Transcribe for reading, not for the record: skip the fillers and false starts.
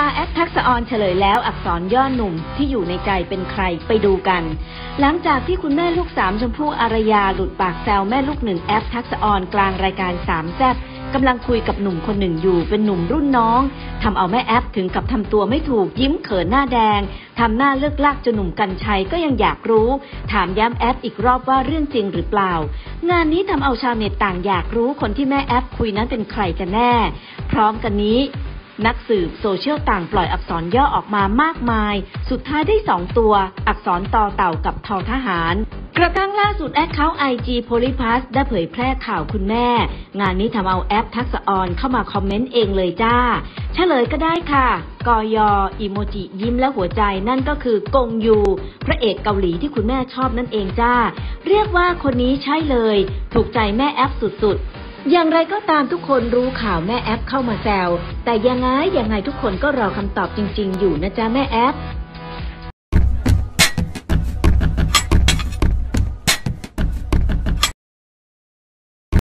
แอปทักษะออนเฉลยแล้วอักษรย่อหนุ่มที่อยู่ในใจเป็นใครไปดูกัน หลังจากที่คุณแม่ลูกสามชมพู่อารยาหลุดปากแซวแม่ลูกหนึ่งแอปทักษะออนกลางรายการสามแซ่บกำลังคุยกับหนุ่มคนหนึ่งอยู่เป็นหนุ่มรุ่นน้องทำเอาแม่แอปถึงกับทำตัวไม่ถูกยิ้มเขินหน้าแดงทำหน้าเลิกลากจนหนุ่มกรรชัยก็ยังอยากรู้ถามย้ำแอปอีกรอบว่าเรื่องจริงหรือเปล่างานนี้ทำเอาชาวเน็ตต่างอยากรู้คนที่แม่แอปคุยนั้นเป็นใครกันแน่พร้อมกันนี้นักสืบโซเชียลต่างปล่อยอักษรย่อออกมามากมายสุดท้ายได้2ตัวอักษรต่อเต่ากับทอทหารกระทั่งล่าสุดแอคเคาท์ IG Polyplus ได้เผยแพร่ข่าวคุณแม่งานนี้ทำเอาแอปทักษะออนเข้ามาคอมเมนต์เองเลยจ้าเฉลยก็ได้ค่ะกยอีโมจิยิ้มและหัวใจนั่นก็คือกงยูพระเอกเกาหลีที่คุณแม่ชอบนั่นเองจ้าเรียกว่าคนนี้ใช่เลยถูกใจแม่แอปสุดๆอย่างไรก็ตามทุกคนรู้ข่าวแม่แอปเข้ามาแซวแต่ยังไงทุกคนก็รอคำตอบจริงๆอยู่นะจ๊ะแม่แอป